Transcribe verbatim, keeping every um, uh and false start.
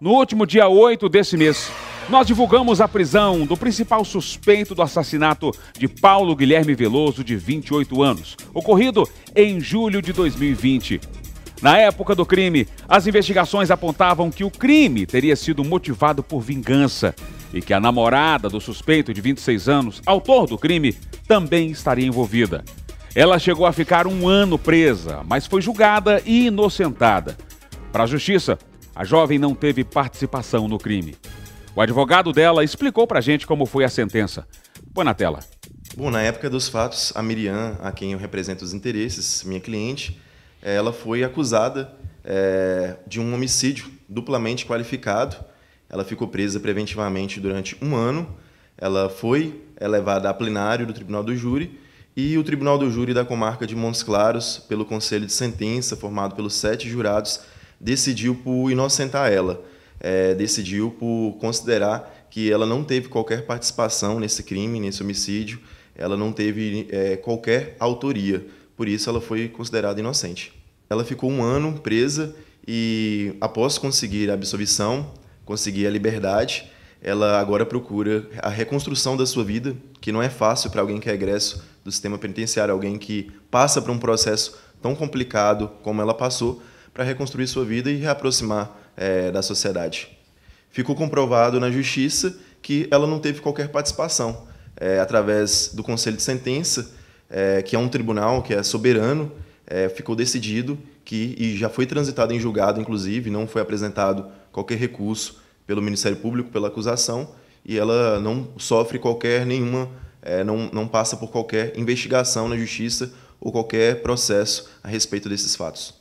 No último dia oito desse mês, nós divulgamos a prisão do principal suspeito do assassinato de Paulo Guilherme Veloso, de vinte e oito anos, ocorrido em julho de dois mil e vinte. Na época do crime, as investigações apontavam que o crime teria sido motivado por vingança e que a namorada do suspeito de vinte e seis anos, autor do crime, também estaria envolvida. Ela chegou a ficar um ano presa, mas foi julgada e inocentada. Para a justiça, a jovem não teve participação no crime. O advogado dela explicou pra gente como foi a sentença. Põe na tela. Bom, na época dos fatos, a Miriam, a quem eu represento os interesses, minha cliente, ela foi acusada é, de um homicídio duplamente qualificado. Ela ficou presa preventivamente durante um ano. Ela foi levada a plenário do Tribunal do Júri e o Tribunal do Júri da Comarca de Montes Claros, pelo Conselho de Sentença, formado pelos sete jurados, decidiu por inocentar ela. É, decidiu por considerar que ela não teve qualquer participação nesse crime, nesse homicídio. Ela não teve é, qualquer autoria. Por isso, ela foi considerada inocente. Ela ficou um ano presa e, após conseguir a absolvição, conseguir a liberdade, ela agora procura a reconstrução da sua vida, que não é fácil para alguém que é egresso do sistema penitenciário, alguém que passa por um processo tão complicado como ela passou, para reconstruir sua vida e reaproximar é, da sociedade. Ficou comprovado na justiça que ela não teve qualquer participação. É, através do Conselho de Sentença, é, que é um tribunal que é soberano, é, ficou decidido que, e já foi transitado em julgado, inclusive, não foi apresentado qualquer recurso pelo Ministério Público, pela acusação, e ela não sofre qualquer nenhuma, é, não, não passa por qualquer investigação na justiça ou qualquer processo a respeito desses fatos.